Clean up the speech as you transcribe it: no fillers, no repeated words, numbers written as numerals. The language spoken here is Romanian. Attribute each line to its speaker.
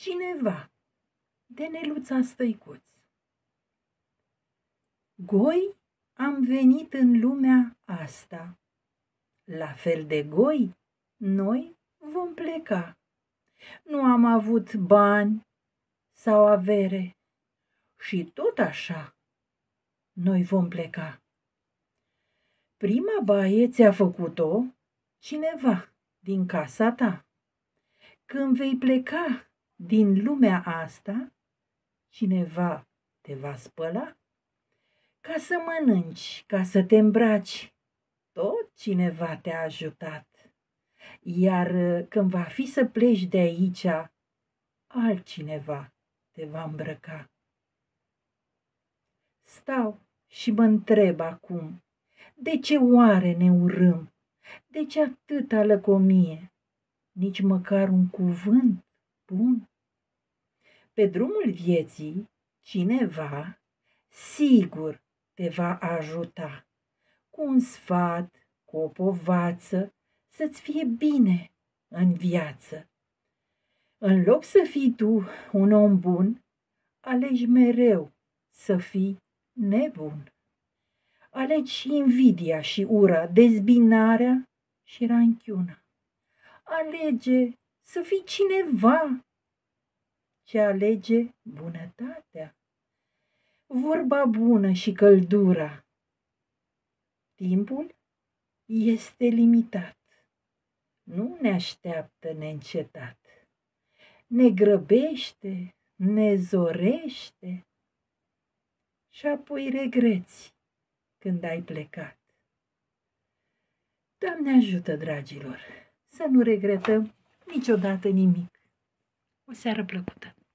Speaker 1: Cineva, de Neluța Stăicuț. Goi am venit în lumea asta, la fel de goi noi vom pleca. Nu am avut bani sau avere și tot așa noi vom pleca. Prima baie ți-a făcut-o cineva din casa ta. Când vei pleca din lumea asta, cineva te va spăla. Ca să mănânci, ca să te îmbraci, tot cineva te-a ajutat. Iar când va fi să pleci de aici, altcineva te va îmbrăca. Stau și mă întreb acum, de ce oare ne urâm? De ce atâta lăcomie? Nici măcar un cuvânt bun? Pe drumul vieții, cineva sigur te va ajuta cu un sfat, cu o povață, să-ți fie bine în viață. În loc să fii tu un om bun, alegi mereu să fii nebun. Alegi invidia și ura, dezbinarea și ranchiuna. Alege să fii cineva ce alege bunătatea, vorba bună și căldura. Timpul este limitat, nu ne așteaptă neîncetat. Ne grăbește, ne zorește și apoi regreți când ai plecat. Doamne ajută, dragilor, să nu regretăm niciodată nimic. O seară plăcută!